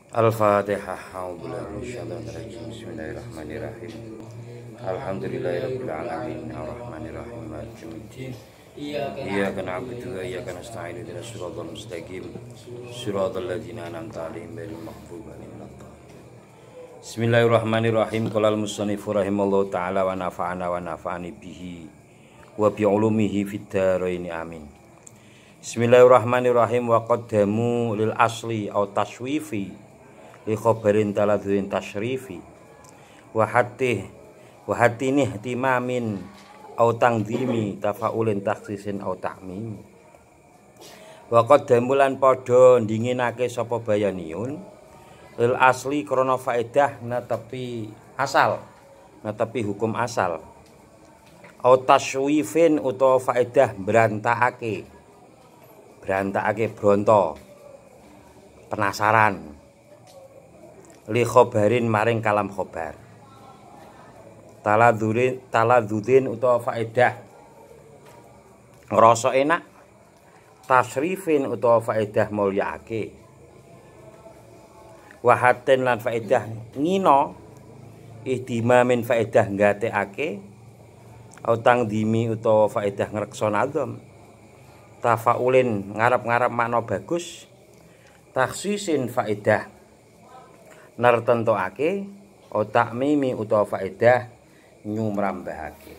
Al-Fatihah. Bismillahirrahmanirrahim. Alhamdulillahirabbil alamin arrahmanirrahim maliki yaumiddin. Iyyaka na'budu wa iyyaka nasta'in ihdinas siratal mustaqim siratal ladzina an'amta 'alaihim ghairil maghdubi 'alaihim waladdallin. Bismillahirrahmanirrahim. Qala al-musannifu rahimallahu ta'ala wa nafa'ana wa nafa'ani bihi wa bi 'ulumihi fid dharain amin. Bismillahirrahmanirrahim. Wa qaddamu lil asli aw taswifi li khabarin taladzuin tasyrifi wa hatini ihtimamin au tangdimi tafaulin takhsisin au ta'mim. Wa qaddamu lan padha ndinginake sapa bayaniun lil asli krana faedah netepi asal, netepi hukum asal, au taswifin utawa faedah berantakake bronto penasaran li khobarin maring kalam khobar. Taladzudin utawa faedah ngrasa enak, tasrifin utawa faedah mulyaake, wahaten lan faedah ngino, ihtimamin faedah nggatekake, utang dimi utawa faedah ngreksa nazam, tafaulin ngarep-ngarep makna bagus, takhsisin faedah nartentokake, ta'mimi utawa faedah nyumrambahake.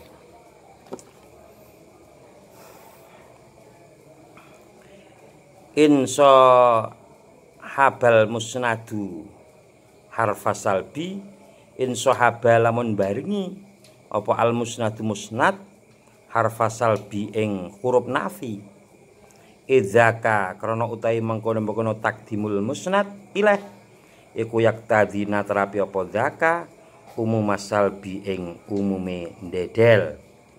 Insa habal musnadu harfas salbi, insa habal lamun barengi apa al musnadu musnad harfas salbi ing huruf nafi, idzaka krana utawi mengkono-mengkono takdimul musnad ilaih iku yaktadina terapi apa zaka umum salbi ing umume ndedel.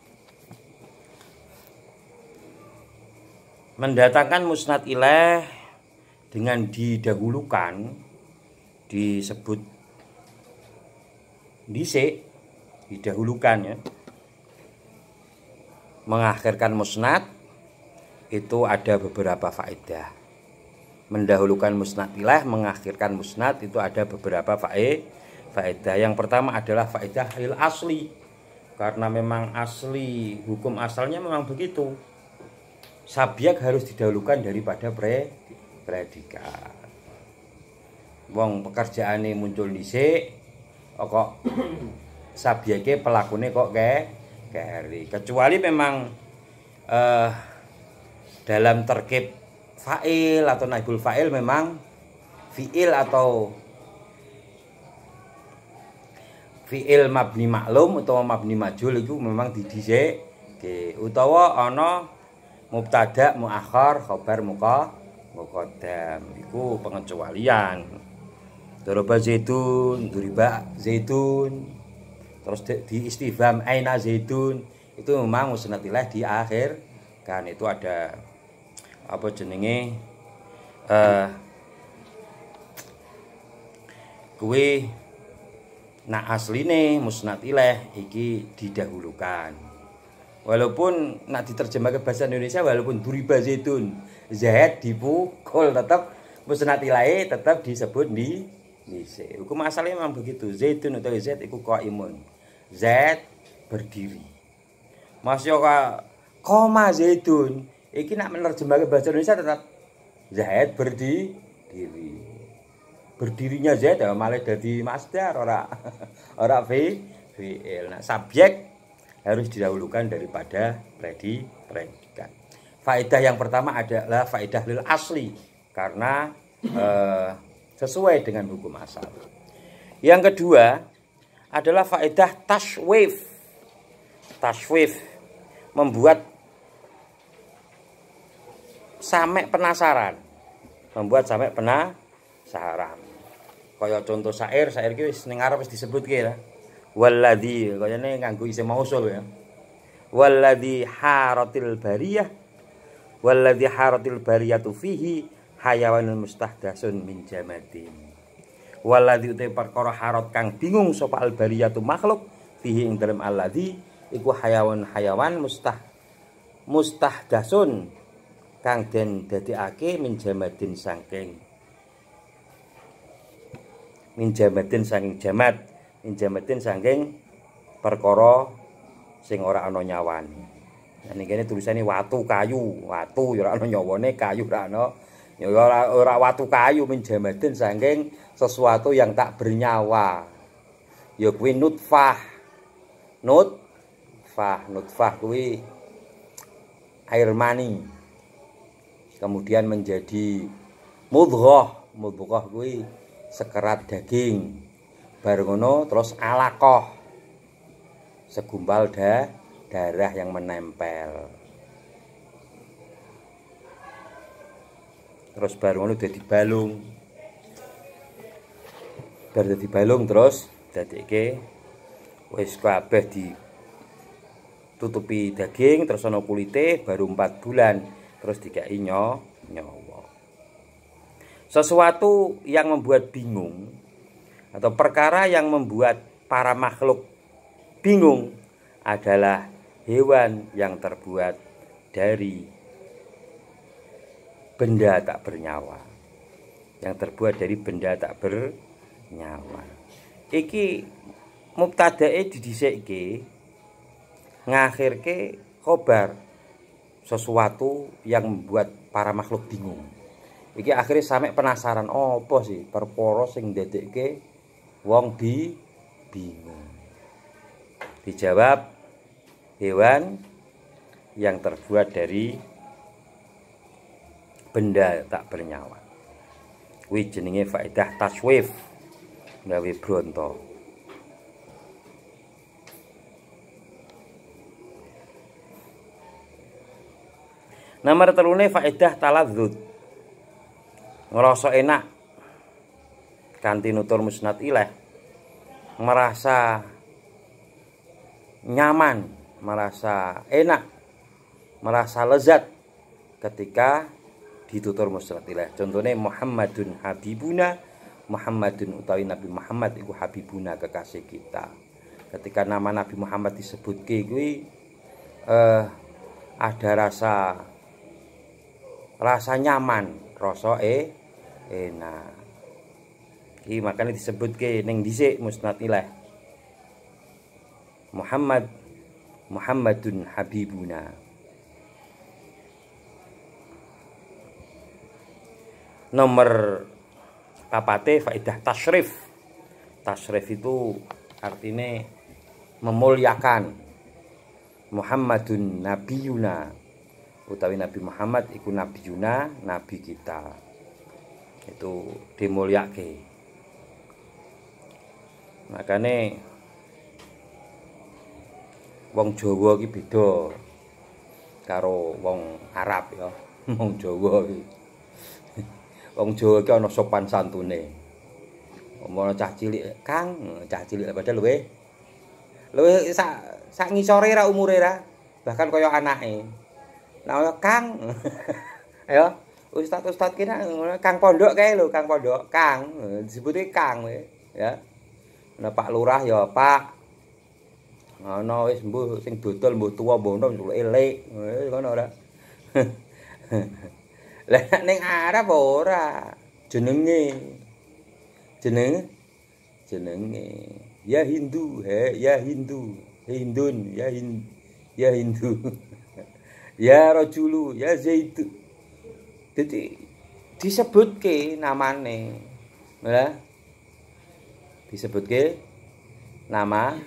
Mendatangkan musnad ilaih dengan didahulukan disebut dhisik, didahulukan ya. Mengakhirkan musnad itu ada beberapa faedah. Mendahulukan musnad ilaih, mengakhirkan musnad itu ada beberapa faedah. Yang pertama adalah faedah lil asli, karena memang asli, hukum asalnya memang begitu. Subjek harus didahulukan daripada predikat. Wong pekerjaane muncul dhisik, kok subjeke pelakune kok keri. Kecuali memang dalam terkib fa'il atau naibul fa'il memang fi'il atau fi'il mabni maklum utawa mabni majhul itu memang didhisik, utawa ana mubtada muakhar khabar muqaddam, iku pengecualian. Daraba zaitun, duriba zaitun, terus di istifham aina zaitun, itu memang musnad ilaih di akhir kan, itu ada apa jenenge kuwi nak asline musnad ilaih iki didahulukan. Walaupun nak diterjemah ke bahasa Indonesia, walaupun duriba zaitun, zaid dipukul, tetap musnad ilaih tetap disebut di dhisik. Hukum asalnya memang begitu. Zaitun atau zaid iku qaimun, zaid berdiri. Masya koma zaitun iki nak menerjemah ke bahasa Indonesia tetap Zaid berdiri. Berdirinya Zaid ya malah jadi masdar ora fi'il. Nah, subjek harus didahulukan daripada predikat. Faedah yang pertama adalah faedah lil asli, karena sesuai dengan hukum asal. Yang kedua adalah faedah taswif. Taswif membuat sampai penasaran, membuat sampai penasaran. Kaya contoh syair ki wis ning ngarep wis disebut ki ya. Walladzi kayane nganggo isim mausul ya. Walladzi haratil bariyah, walladzi haratil bariyatu fihi hayawanul mustahdasun min jamadin. Walladzi uti perkara harat kang bingung sapa al bariyatu makhluk fihi ing dalem alladzi iku hayawan mustahdasun kang den dadekake min jamadin saking min jamadin saking jamat, min jamadin saking perkara sing ora ana nyawane. Nah niki tulisane watu kayu, watu ya ora ana nyawane, kayu ora ana. Ya ora watu kayu min jamadin saking sesuatu yang tak bernyawa. Ya kuwi nutfah. Nutfah kuwi air mani. Kemudian menjadi mudghah. Mudghah kuwi sekerat daging. Bar ngono terus alaqah. Segumpal darah yang menempel. Terus bar ngono dadi balung. Bar dadi balung terus dadekke wis kabeh ditutupi daging terus ana kulite baru 4 bulan terus dikai nyawa. Sesuatu yang membuat bingung atau perkara yang membuat para makhluk bingung adalah hewan yang terbuat dari benda tak bernyawa. Yang terbuat dari benda tak bernyawa. Iki mubtadae didhisikake ngakhirke khobar sesuatu yang membuat para makhluk bingung. Iki akhirnya sampe penasaran apa sih perkara sing ndedekke wong bingung. Dijawab hewan yang terbuat dari benda tak bernyawa. Kuwi jenenge faedah taswif gawe bronto. Nomor telune faedah taladzud. Ngerasa enak kanthi nutur musnad ilaih. Merasa nyaman, merasa enak, merasa lezat ketika ditutur musnad ilaih. Contohnya Muhammadun habibuna, Muhammadun utawi Nabi Muhammad iku habibuna kekasih kita. Ketika nama Nabi Muhammad disebutke kuwi ada rasa nyaman, rasa enak. Iki makanya disebutke ning dhisik musnad ilaih. Muhammadun habibuna. Nomor papate faedah tasyrif. Tasyrif itu artinya memuliakan. Muhammadun nabiyuna. Utawi Nabi Muhammad iku nabiyuna, nabi kita. Itu dimulyake. Makane wong Jawa iki beda karo wong Arab ya. Wong Jawa iki. Wong Jawa iki ana sopan santune. Omong cah cilik, Kang, cah cilik padahal luwe sak ngisore ra umure ra, bahkan kaya anake. Nah, Kang. Ayo, ustaz kira Kang Pondok kae lho, Kang Pondok, Kang. Disebute Kang ya. Nah, Pak Lurah ya Pak. Ana wis mbuh sing dodol mbuh tuwa mbuh enom elek. Ngono ora. Lah ning Arab ora. Jenenge ya Hindu, ya Hindu, Hindun, ya Hindu. Ya Rajulu, ya Zaidu. Jadi disebutke namane. Ya. Disebutke namane.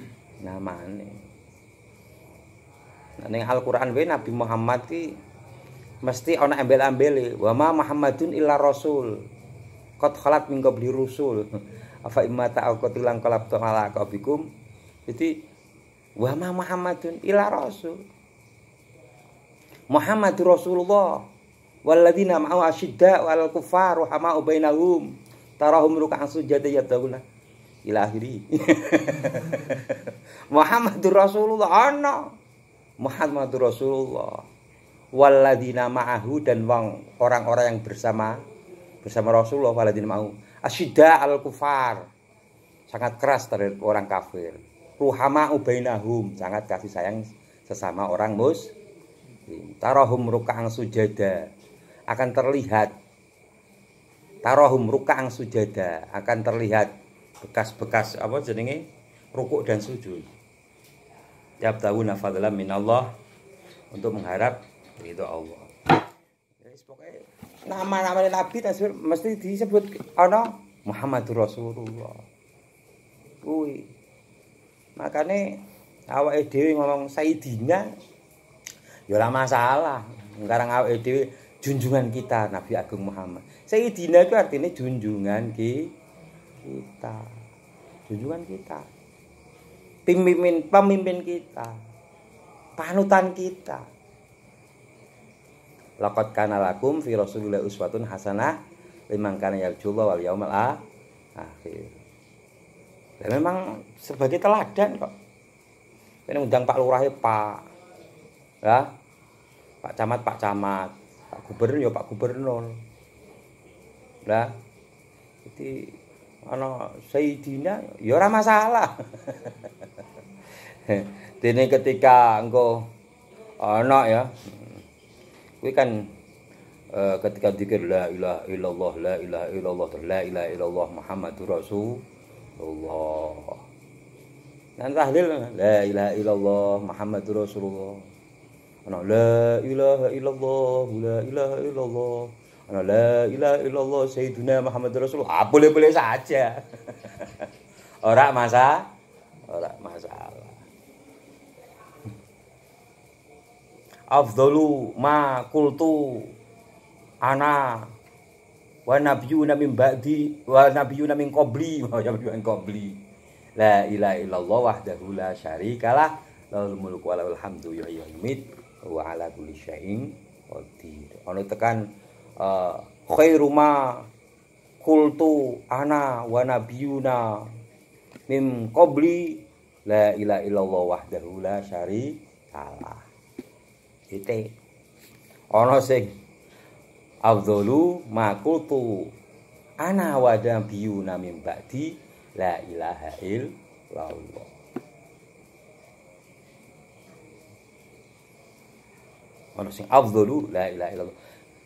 Nah ning Al-Qur'an wae Nabi Muhammad ki mesti ana embel-ambele. Wa ma Muhammadun illa rasul. Qad khalat min qabli rusul. Afa imma ta'aqatilan qalabtu ala qabikum. Jadi wa ma Muhammadun illa rasul. Muhammadur Rasulullah walladzina ma'ahu asyidda 'alal kuffar rahama'u bainahum tarahum ruk'an sujada yabtaguna ila akhiri. Muhammadur Rasulullah ana Muhammadur Rasulullah walladzina ma'ahu dan orang-orang yang bersama Rasulullah walladzina ma'ahu asyidda 'alal kuffar sangat keras terhadap orang kafir rahama'u bainahum sangat kasih sayang sesama orang muslim. Tarahum ruk'an sujada akan terlihat. Tarahum ruk'an sujada akan terlihat bekas-bekas apa jenenge rukuk dan sujud. Yabtaguna fadlan minallah, untuk mengharap ridho Allah. Wis pokoke nama-nama nabi mesti disebut ana Muhammadur Rasulullah. Kuwi. Makane awake dhewe ngomong Sayyidina ya ora masalah. Sekarang awake dhewe junjungan kita Nabi Agung Muhammad. Sayyidina itu artinya junjungan kita. Junjungan kita. Pemimpin kita, panutan kita. Laqad kana lakum fi Rasulillah uswatun hasanah liman kana yarjullaha wal yaumal akhir. Dan memang sebagai teladan kok. Ini undang Pak Lurah Pak, ya, Pak Camat, Pak Gubernur ya Pak Gubernur, lah. Jadi ana Sayyidina ya ora masalah. Dene ketika engko ana ya kuwi kan ketika zikir la ilaha illallah la ilaha illallah la ilaha illallah Muhammadur Rasulullah. Dan tahlil la ilaha illallah Muhammadur Rasulullah. Ana la ilaha illallah la ilaha illallah. Ana la ilaha illallah Sayyidina Muhammadur Rasulullah. Boleh-boleh saja. Ora masalah. Afdalu ma qultu ana wa nabiyyuna min ba'di wa nabiyyuna min qabli la ilaha illallah wahdahu la syarikalah lahul mulku wa lahul hamdu yuhyi wa yumiit wa ala kulli syai'in qadir. Ana tekan khairu ma qultu ana wa nabiyyuna min qabli la ilaha illallah wahdahu la syarikalah. Titik. Ana sing afdalu ma qultu ana wa nabiyyuna min ba'di la ilaha illallah. Ana sing afdalu la ilaha illallah.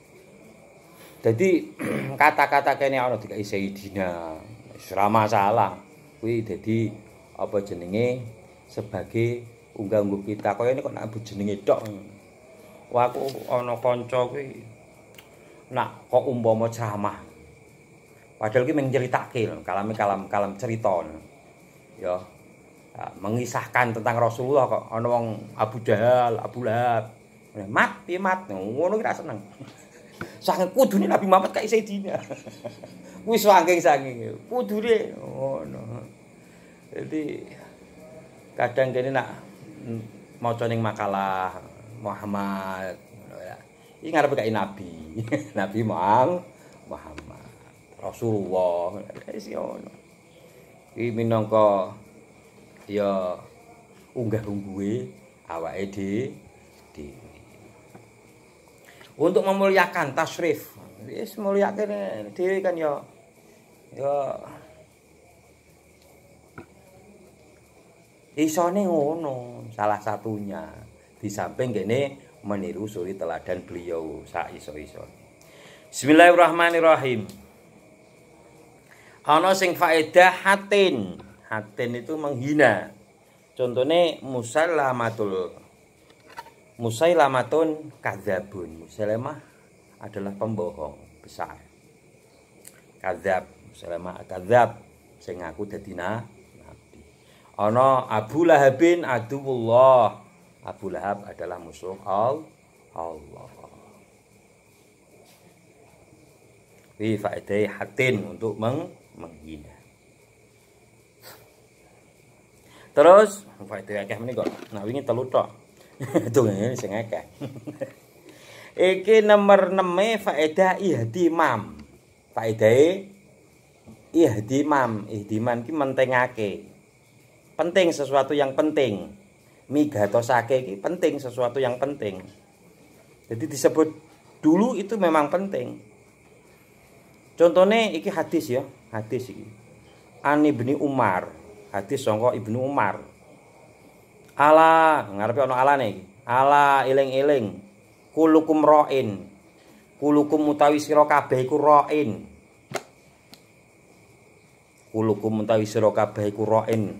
Jadi kata-kata kene ana dikai Sayyidina, ora masalah. Kuwi dadi apa jenenge sebagai unggah-ungguh kita. Kaya ini kok nak jenenge tok. Wah aku ana kanca kuwi nak kok umpama ceramah. Padahal ki mung nyeritake kalam cerita. Ya. Mengisahkan tentang Rasulullah kok ana wong Abu Jahal, Abu Lahab. Mat, piye mat. Ngono ki ra seneng. Saking kudune Nabi Muhammad kae Sayyidina. Wis saking kudune ngono. Jadi kadang kene nak maca ning makalah Muhammad ya. Iki ngarepe kae nabi. Nabi Muhammad Rasulullah. Wis ngono. Iki minangka ya unggah-ungguhe awake dhewe. Untuk memuliakan tasrif. Wis mulyakane dhewe kan ya isone ngono, salah satunya di samping kene meniru suri teladan beliau sak iso-iso. Bismillahirrahmanirrahim. Ana sing faedah hatin. Hatin itu menghina. Contohnya Musailamatun kadzabun. Musailamah adalah pembohong besar. Kadzab, Musailamah kadzab sing ngaku dadi nabi. Ana Abu Lahabin aduwullah. Abu Lahab adalah musuh Allah. Wi faedah hatin untuk menghina. Terus faedah akeh menika. Nah wingi telu tok. Dongenge sing akeh. Iki nomor 6 faedah ihtimam. Faedahe ihtimam. Ihtimam ki mentingake. Penting sesuatu yang penting. Migatosake iki penting sesuatu yang penting. Jadi disebut dulu itu memang penting. Contohnya iki hadis ya, hadis iki. An Ibnu Umar, hadis sangka Ibnu Umar. Ala ngarepe ana alane iki. Ala eling-eling. Kulukum ra'in. Kulukum utawi sira kabeh iku ra'in. kulukum utawi sira kabeh iku ra'in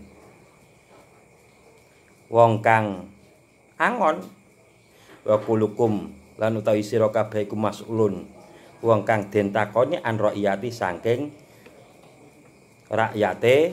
wong kang angon wa kulukum lan utawi sira kabeh iku mas'ulun wong kang den takoni an ra'iyati saking rakyate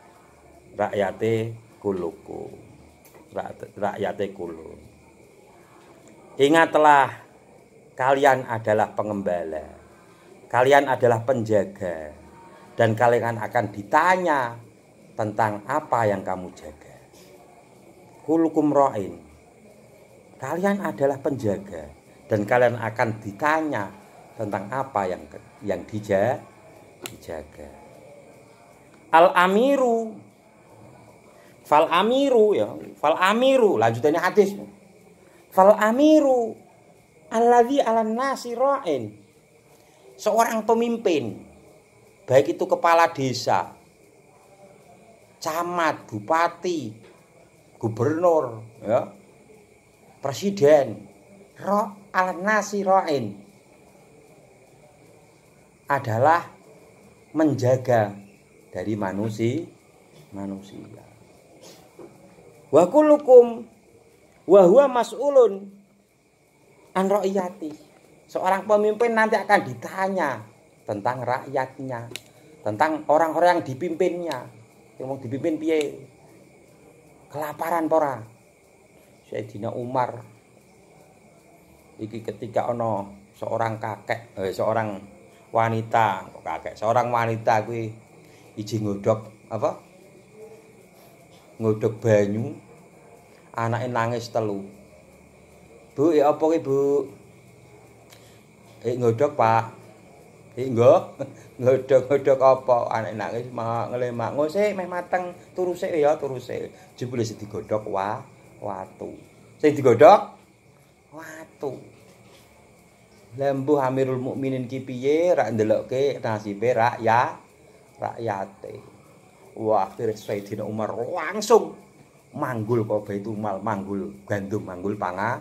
kulukum rakyate kulun. Ingatlah kalian adalah pengembala, kalian adalah penjaga, dan kalian akan ditanya tentang apa yang kamu jaga. Kulukum ra'in, kalian adalah penjaga, dan kalian akan ditanya tentang apa yang dijaga. Al-amiru, fal amiru, lanjutannya hadis. Fal amiru alladzi 'alan nasi ra'in. Seorang pemimpin, baik itu kepala desa, camat, bupati, gubernur, ya, presiden, 'alan nasi ra'in adalah menjaga dari manusia. Wa kullukum wa huwa mas'ulun an ra'iyati. Seorang pemimpin nanti akan ditanya tentang rakyatnya, tentang orang-orang yang dipimpinnya. Yang mau dipimpin piye? Kelaparan pora. Sayyidina Umar iki ketika ana seorang seorang wanita, seorang wanita kuwi iji ngodhog ngodhog banyu, anake nangis telu. Bu, ya apa ki, Bu? Ngodhog, Pak. Ngodhog apa? Anake nangis ngelemak. Ngose meh mateng, turuse ya, turuse. Jebule sing digodhog watu. Sing digodhog watu. Lembu Amirul Mukminin ki piye rak ndelokke nasibe rakyate. Wah, akhirnya Sayyidina Umar langsung manggul ke Baitumal, manggul gandum, manggul panganan.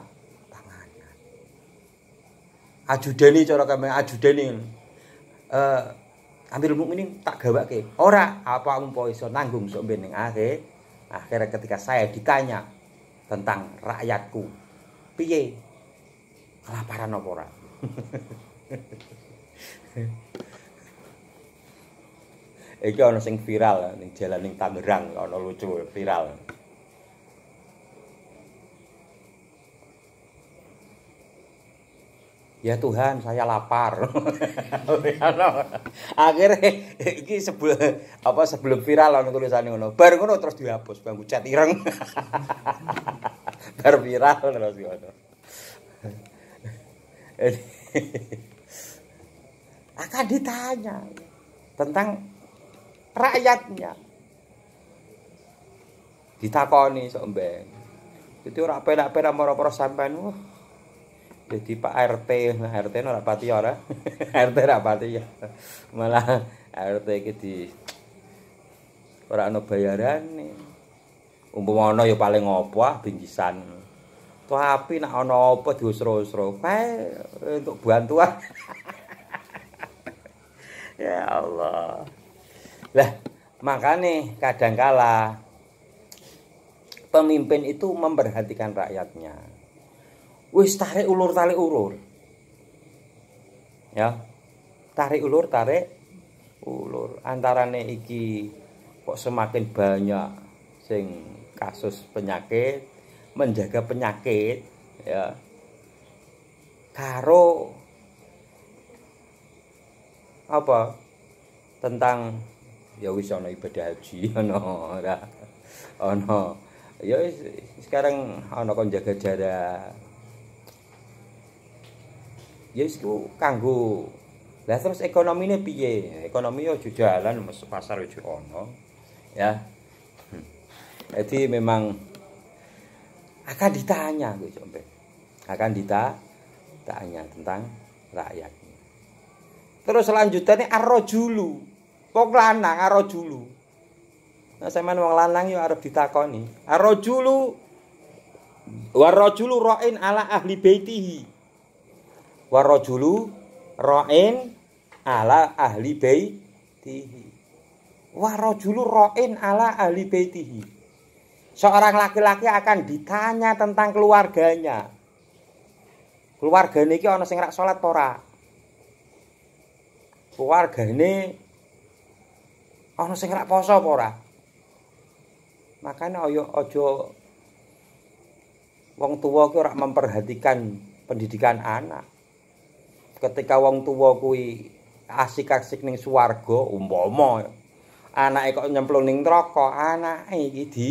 Ajudane cara kame ajudane. Amirul Mukminin tak gawake. Ora, apa umpo iso nanggung sok ben ning akhirnya ketika saya ditanya tentang rakyatku, piye? Kelaparan apa ora? Iki ana sing viral ning jalan ning Tangerang, ana lucu viral. Ya Tuhan, saya lapar. Akhirnya iki sebelum viral ana tulisane ngono. Bar ngono terus dihapus bangku cat ireng. Bar viral terus ngono. Akan ditanya tentang rakyatnya. Ditakoni sok mbeng. Itu ora penak-penak para sampean. Jadi Pak RT ora pati ora. RT ora pati ya. Malah RT iki ora ana bayarane. Umpama ana ya paling apa bingkisan. Tapi nek ana apa diusro-usro, kae untuk bantuan. Ya Allah. Lah, makanya kadangkala pemimpin itu memperhatikan rakyatnya. Wis tarik ulur. Ya. Tarik ulur. Antarane iki kok semakin banyak sing kasus penyakit, menjaga penyakit ya. Karo apa? Tentang ya wis ana ibadah haji ana ya sekarang ana kon jaga jarak. Ya iku kanggo. Lah terus ekonomine piye? Ekonomi yo jalan pasar yo ono. Ya. Jadi memang akan ditanya kuwi sampe. Akan ditanya tentang rakyatnya. Terus selanjutnya ar-rajulu. Wong lanang ar-rajulu. Nah sampean wong lanang yo arep ditakoni. Ar-rajulu war-rajulu ra'in ala ahli baitihi. War-rajulu ra'in ala ahli baitihi. Wa rajulu ra'in ala ahli baitihi. Seorang laki-laki akan ditanya tentang keluarganya. Keluargane iki ana sing rak salat apa ora? Keluargane ana sing rak poso apa ora? Makane aja wong tuwa ki ora memperhatikan pendidikan anak. Ketika wong tuwa kuwi asik-asik ning swarga umpama anake kok nyemplung ning neraka, anake iki di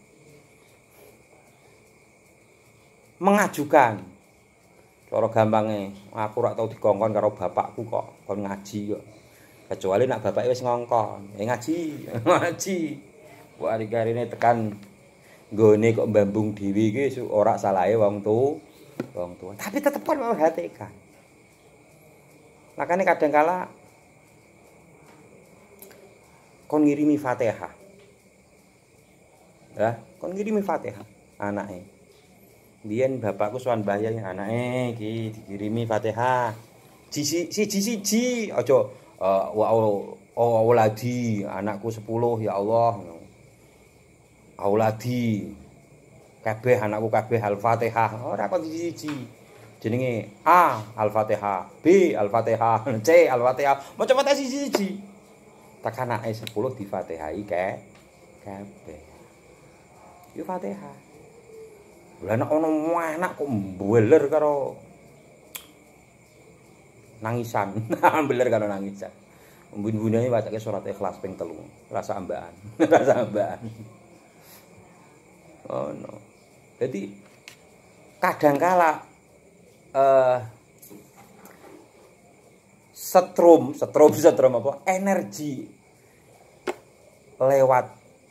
mengajukan. Cara gampange, aku ora tau dikongkon karo bapakku kok kon ngaji kok. Kecuali nek bapake wis ngongkon, ngaji, ngaji. Wah ari-arine tekan nggone kok mbambung dhewe iki ora salahe wong tua. Tapi tetep kon memperhatikan. Makanya kadangkala kon ngirimi Fatihah. Ya, kon ngirimi Fatihah anake. Biyen bapakku sowan mbayang anake iki dikirimi Fatihah. Siji aja wa auladi anakku 10 ya Allah. Auladi kabeh anakku kabeh Al-Fatihah. Ora kok siji. Jenenge A Al-Fatihah, B Al-Fatihah, C Al-Fatihah. Maca Fatihah siji. Tak anake 10 di-Fatihahi kabeh. Yo Fatihah. Lah nek ana anak kok mbeler karo nangisan. Mbeler karo nangisan. Mbun-bunane wacake surat Ikhlas ping 3. Rasa ambaan. Rasa ambaan. Oh no. Jadi kadangkala setrum apa energi lewat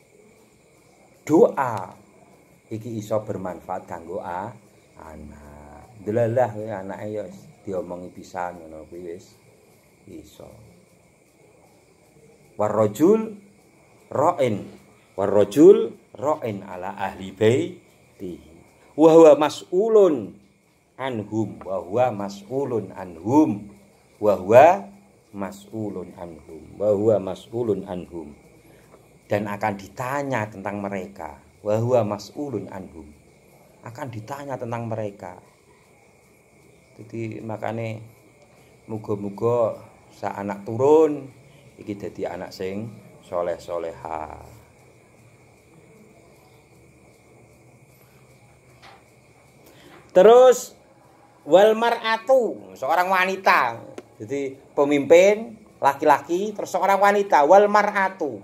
doa iki iso bermanfaat kanggo anak. Delalah anake ya diomongi pisan ngono kuwi wis iso. Warrajul ra'in ala ahli baiti. Wa huwa mas'ulun anhum dan akan ditanya tentang mereka. Wa huwa mas'ulun anhum. Akan ditanya tentang mereka. Jadi makane muga-muga sak anak turun iki dadi anak sing saleh-salehah. Terus wal mar'atu, seorang wanita. Jadi pemimpin laki-laki terus seorang wanita wal mar'atu.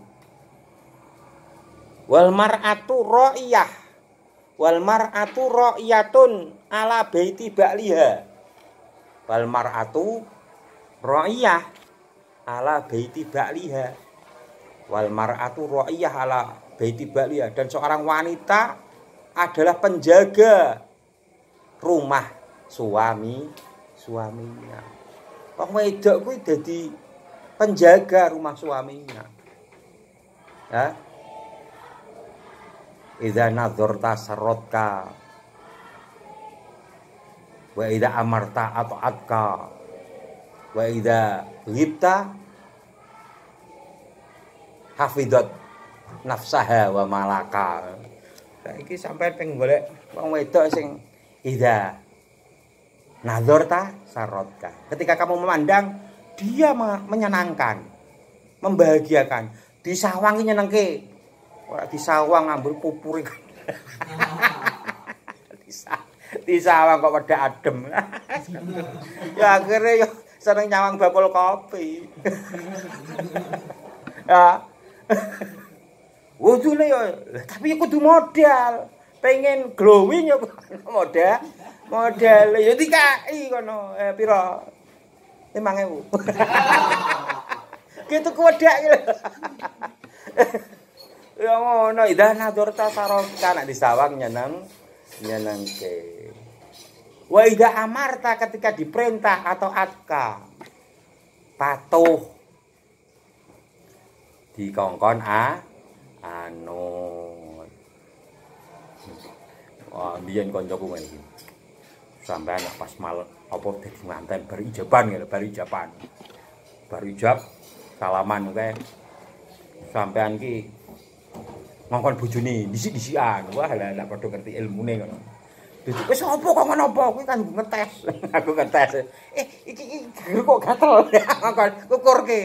Wal mar'atu ra'iyah. Wal mar'atu ra'iyatun ala baiti ba'liha. Wal mar'atu ra'iyah ala baiti ba'liha. Wal mar'atu ra'iyah ala baiti ba'liha. Dan seorang wanita adalah penjaga rumah suaminya. Wong wedok kuwi dadi penjaga rumah suaminya. Ya. Idza nadzarta sarratka wa idza amarta ata'atka wa idza ghibta hafizat nafsaha wa malaka. Saiki sampean pengen golek wong wedok sing idza nadzarta sarratka. Ketika kamu memandang dia menyenangkan, membahagiakan. Disawang nyenengke. Ora disawang ngambul pupure. Disawang kok wedak adem. Ya akhirnya yo seneng nyawang bakul kopi. Ya. Wudune yo tapi kudu modal. Pengen glowing yo modal yo dikai kono. Pira? 5.000. Gitu kuwedak iki lho. Ya ngono idza nadzarta saraka nek disawang nyenengke. Wa idza amarta ketika diperintah atau atka patuh dikongkon anut. Wah biyen kancaku ngene iki. Sampeyan pas malam apa dadi manten bar ijaban ngene bar ijab salaman kae. sampean ki ngongkon bojone dhisik-dhisikan. Wah, lah padha ngerti ilmune ngono. Dadi wis apa kok ngono apa kuwi kan ngetes. Aku ngetes. Iki geger kok gatel. Ngongkon kukurke.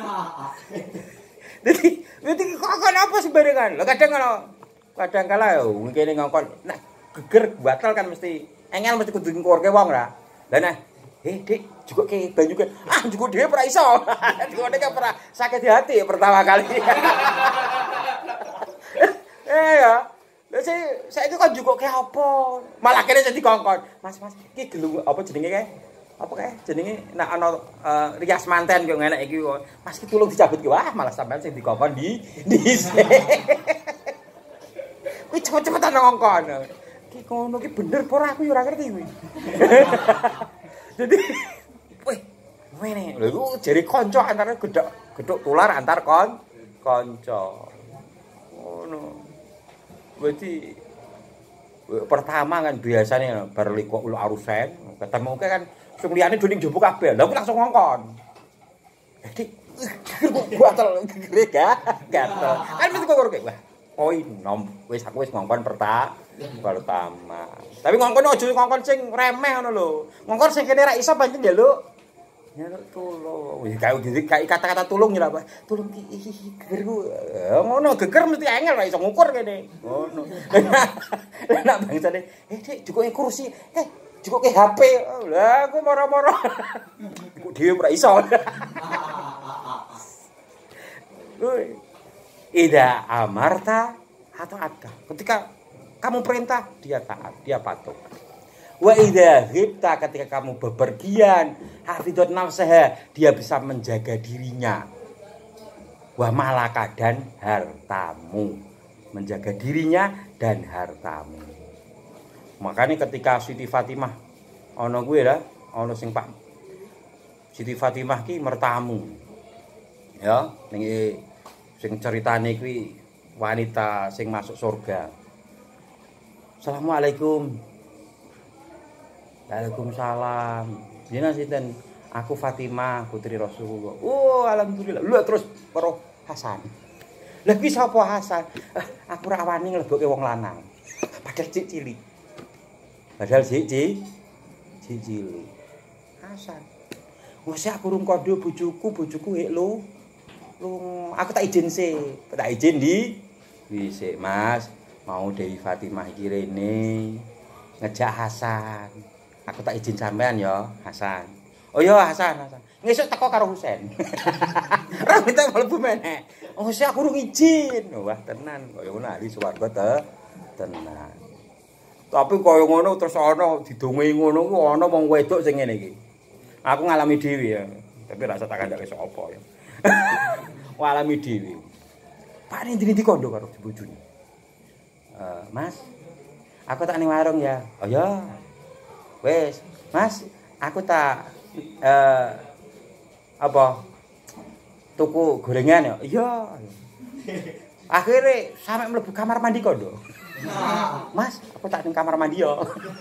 Dadi kok apa sembarangan. Lah kadang ngono. Kadang kala yo ngene ngongkon nek geger batal kan mesti engel mesti kudu ngukurke wong ra. Lah nah, Dik, jukuke banyu ke. Juku dhewe ora iso. Dikone kan ora sakit hati pertama kali. Ya. Lah saiki kok jukuke apa? Malah kene sing dikongkon. Mas, iki gelung apa jenenge kae? Apa kae? Jenenge nek ana rias manten kok ngene iki. Mas iki tulung dicabutke. Wah, malah sampean sing dikongkon dhisik. Kuwi cepet-cepetan ngongkon. Iki ngono iki bener apa ora aku ya ora ngerti kuwi. Jadi weh ngene lho jare kanca antara gedhok tular antar kanca. Ngono. Berarti pertama kan biasanya bar liko ulu arusen ketemu kan sing liyane do ning jopo kabeh. Lah aku langsung ngongkon. Jadi gatel gegere gatel. Kan mesti kok wah koi wis aku wis ngongkon pertama. Tapi ngongkon aja ngongkon sing remeh ngono lho. Ngongkon sing kene ra iso pancen njaluk. Njaluk tulung. Wis kae kata-kata tulung ya Pak. Tulung iki gegerku. Ngono geger mesti angel ra iso ngukur kene. Ngono. Lah nak bangsane, Dik jukuke kursi. Jukuke HP. Lah aku moro-moro. Kok dhewe ora iso. Ida amarta atau ada. Ketika kamu perintah, dia taat, dia patuh. Wa idza ghibta, ketika kamu bepergian, hafidhat nafsaha, dia bisa menjaga dirinya. Wa malaka, dan hartamu. Menjaga dirinya dan hartamu. Makanya ketika Siti Fatimah ana kuwi lah, ana sing Pak Siti Fatimah ki mertamu. Ya, ning sing ceritane kuwi wanita sing masuk surga. Assalamualaikum. Waalaikumsalam. Jenengan sinten? Aku Fatimah, putri Rasulullah. Oh, alhamdulillah. Lha terus karo Hasan. Lah ki sapa Hasan? Aku ora wani nglebokke wong lanang. Padahal cilik. Padahal cilik. Hasan. Wes aku urung kandha bojoku hek lho. Aku tak izin sih, tak izin di sik Mas, mau Dewi Fatimah iki rene ngejak Hasan. Aku tak izin sampean ya, Hasan. Oh iya Hasan. Ngesuk teko karo Husain. Ora minta mlebu meneh. Oh sik aku urung izin. Wah tenan kaya ngono ahli swarga tenan. Tapi kaya ngono terus ana didongi ngono ku ana wong wedok sing ngene iki. Aku ngalami dhewe ya, tapi rasa tak kandhake sapa ya. Walami dhewe. Pak ndi kondo karo bojone. Mas, aku tak ning warung ya. Oh ya. Wes, Mas, aku tak apa? Tuku gorengan ya. Iya. Akhirnya sampe mlebu kamar mandi kondo. Mas, aku tak ning kamar mandi ya.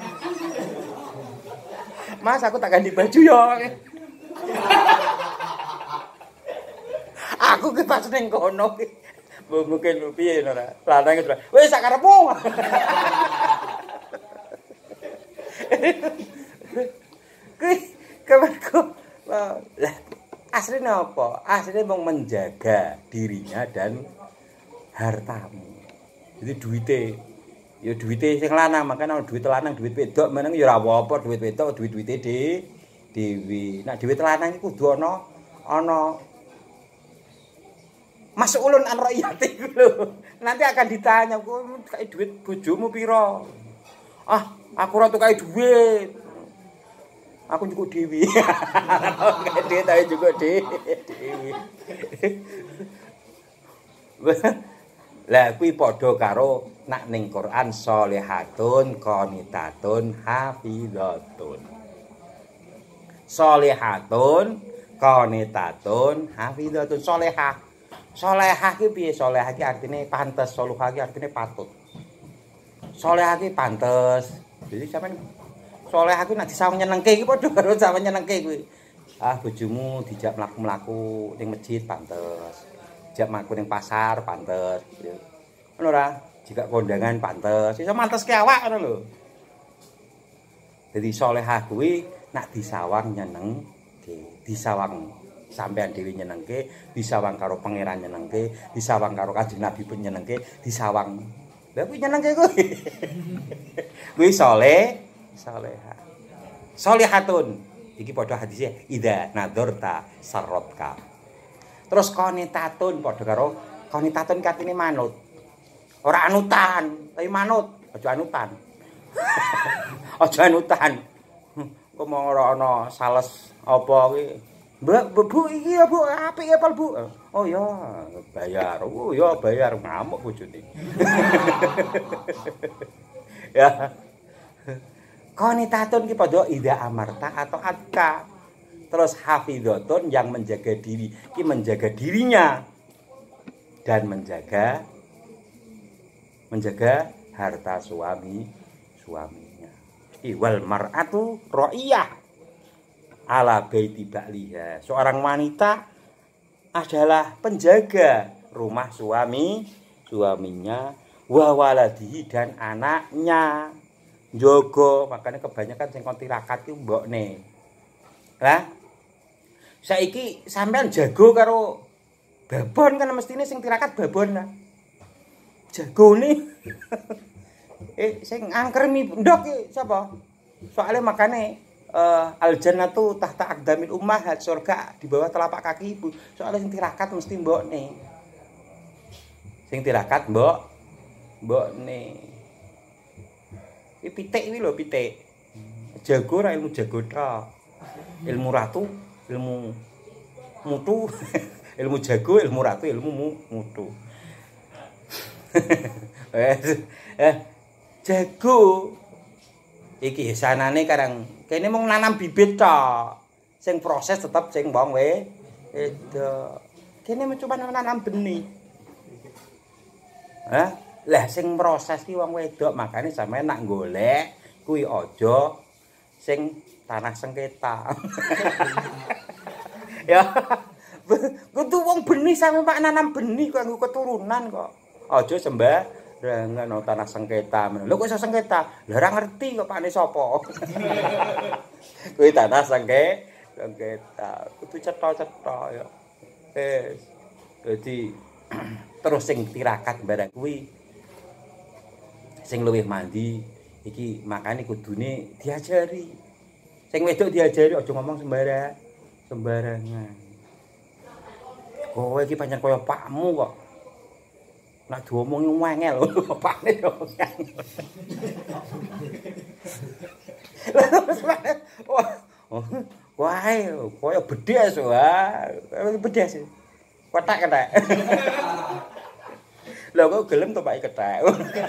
Mas, aku tak ganti baju ya. Aku ki pas ning kono ki. Mungkin piye ora. Lanang terus. Wis sak karepmu. Kuwi kemarku. Lah, asline apa? Asline mung menjaga dirinya dan hartamu. Jadi duwite sing lanang, makane ana duit lanang, duit wedok meneng ya ora apa-apa, duit wedok, duit-duwite dhewe. Nek duit lanang iku kudu ana mas'ulun an ra'iyati lho. Nanti akan ditanya, "Kowe tukai duit bojomu pira?" "Ah, aku ora tukai duit. Aku cukup dhewe." Kayak duit ae cukup dhewe. Lah kuwi padha karo nak ning Quran sholihatun qanitatun hafizatun. Sholihatun qanitatun hafizatun sholihah. Sholihah ki piye? Sholihah ki artine pantes, sholihah ki artine patut. Sholihah ki pantes. Jadi sampean sholihah ki nek disawang nyenengke iki padha karo sampean nyenengke kuwi. Ah bojomu dijak mlaku-mlaku ning masjid pantes. jak maku ning pasar pantes gitu. Ngono ora? Jika kondangan pantes, iso manteske awak ngono lho. Dadi salehah kuwi nak disawang nyenengke, disawang sampean dhewe nyenengke, disawang karo pangeran nyenengke, disawang karo Kanjeng Nabi pun nyenengke, disawang. Lah kuwi nyenengke kuwi. Kuwi salehah. Sholihatun. Iki padha hadisnya idza nadzarta sarratka. Terus qanitatun padha karo qanitatun katine manut. Ora anutan, tapi manut, aja anutan. Aja anutan. Kok mau ora ana sales apa kuwi. Mbak, Bu iki ya Bu, apik ya Pal Bu. Oh ya, bayar. Oh ya bayar ngamuk bojone. Ya. Qanitatun ki padha idza amarta atau atka. Terus hafizatun yang menjaga diri, ki menjaga dirinya dan menjaga harta suaminya. Wal mar'atu ra'iyah ala baiti ba'liha. Seorang wanita adalah penjaga rumah suaminya wa waladihi dan anaknya. Njogo, makanya kebanyakan sing kon tirakat ki mbokne. Lah saiki sampean jago karo babon kan mestine sing tirakat babon lah. Jagone sing angkremi ndok ki sapa? Soale makane al jannatu tahta aqdamil ummahat, surga di bawah telapak kaki ibu. Soale sing tirakat mesti mbokne. Sing tirakat mbokne. Iki pitik iki lho pitik. Jago ora ilmu jago tok. Ilmu ratu, ilmu mutu, ilmu jago, ilmu ratu, ilmu mutu. Jago iki sanane karang kene mung nanam bibit tok. Sing proses tetep sing wong wedok. Kene cuma nanam benih. Lah sing proses ki wong wedok, makane sampeyan nak golek kuwi aja sing tanah sengketa. Ya. Kudu wong benih sampe Pak nanam benih kanggo keturunan kok. Aja sembarangan tanah sengketa. Lho kok iso sengketa? Lah ora ngerti kok pakne sapa. Kuwi tanah sengketa. Kudu cetha-cetha ya. Dadi terus sing tirakat barang kuwi sing luwih mandi iki makane kudune diajari. Sing wedok diajari aja ngomong sembarangan. Kowe iki pancen kaya pakmu kok. Nek diomongi wengel pakne yo. Wah, koyo bedes wae. Bedes. Ketek. Lah kok gelem to Pak ketek.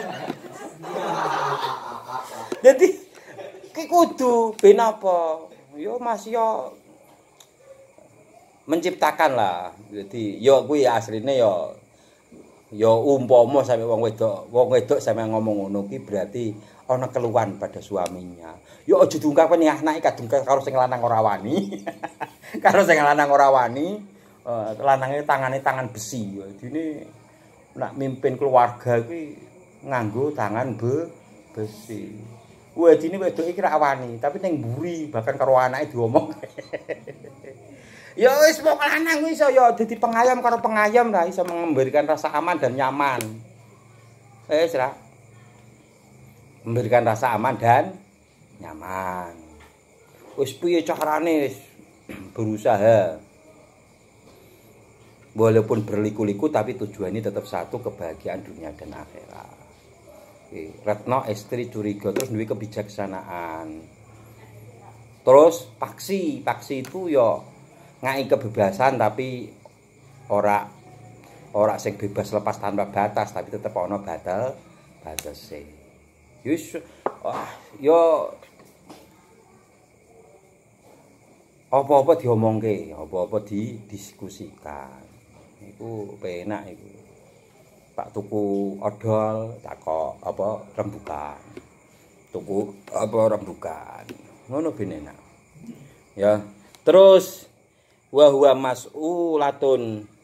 Jadi ki kudu ben apa? Yo Mas yo menciptakan lah. Jadi yo kuwi asline yo umpama sampe wong wedok sampe ngomong ngono ki berarti ana keluhan pada suaminya. Yo aja diungkapke anake kadung karo sing lanang ora wani. Karo sing lanang ora wani, lanange tangane tangan besi. Dine nak mimpin keluarga kuwi nganggo tangan besi. Wedine wedok iki ra wani, tapi ning mburi bahkan karo anake diomong. Ya wis wong lanang kuwi iso ya dadi pengayom karo pengayom lah, iso memberikan rasa aman dan nyaman. Wis ra. Memberikan rasa aman dan nyaman. Wis piye carane wis berusaha. Walaupun berliku-liku tapi tujuannya tetap satu, kebahagiaan dunia dan akhirat. Retno istri curiga terus duwe kebijaksanaan. Terus paksi itu ya ngai kebebasan tapi ora sing bebas lepas tanpa batas tapi tetep ana batase. Yus yo apa-apa diomongke, apa-apa didiskusikan. Iku penak iku. Pak tuku odol, takok apa rembukan. Tuku apa rembukan. Ngono ben enak. Ya, terus wa huwa mas'ulatun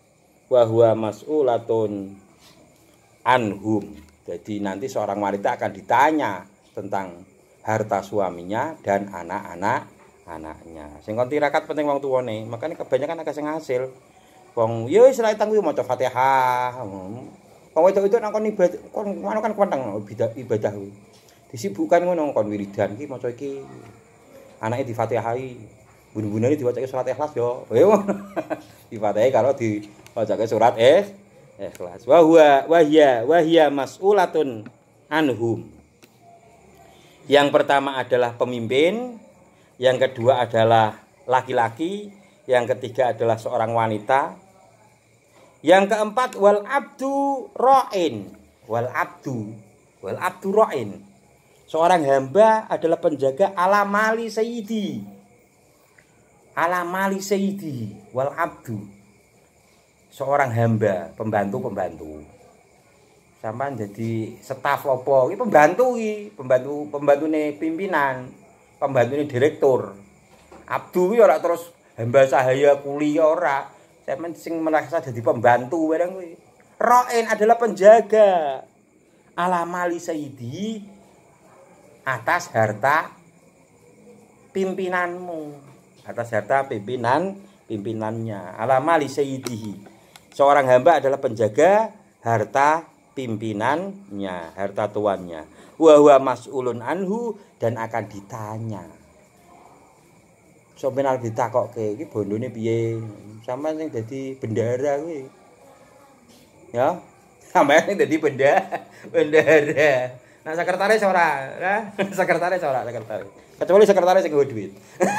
wa huwa mas'ulatun anhum. Jadi nanti seorang wanita akan ditanya tentang harta suaminya dan anak-anaknya. Sing kon tirakat penting wong tuwane, makanya kebanyakan akeh sing ngasil. Wong yo istilah tang kuwi maca Fatihah. Wong wedok-wedok nang kon ibadah kon ngono kan kuwenteng ibadah kuwi. Disibukkan ngono kon wiridan iki maca iki. Anake di Fatihahi. Bun-bunane diwacake surat Ikhlas yo. Yo. Di Fatihah kalau diwacake surat Ikhlas. Wa hiya mas'ulatun anhum. Yang pertama adalah pemimpin, yang kedua adalah laki-laki, yang ketiga adalah seorang wanita. Yang keempat wal abdu ra'in. Wal abdu ra'in. Seorang hamba adalah penjaga ala mali sayyidi. Ala mali sayyidi wal abdu. Seorang hamba, pembantu. Sampeyan jadi staf apa? Iki pembantune pimpinan, pembantune direktur. Abdu iki ora terus hamba sahaya kuli ora. Sampeyan sing merasa jadi pembantu barang kuwi. Ra'in adalah penjaga. Ala mali sayyidi atas harta pimpinanmu. Atas harta pimpinannya. Ala mali sayyidihi. Seorang hamba adalah penjaga harta pimpinannya, harta tuannya. Wa huwa mas'ulun anhu dan akan ditanya. Sampeyan arep ditakokke iki bondone piye? Sampeyan sing dadi bendahara kuwi. Ya, sampeyan sing dadi bendahara. Nah, sekretaris ora, nah, sekretaris. Kecuali sekretaris sing nggawe duit.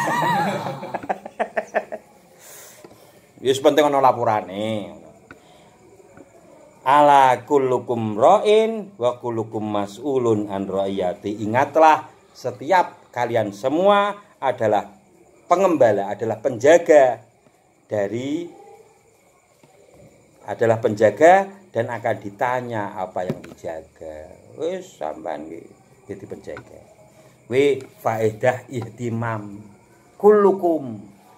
Wis penting ana lapurane. Ala kullukum ra'in wa kullukum mas'ulun an ra'iyati. Ingatlah, setiap kalian semua adalah pengembala, adalah penjaga dan akan ditanya apa yang dijaga. Wis sampean iki dadi penjaga. Faedah ihtimam kullukum.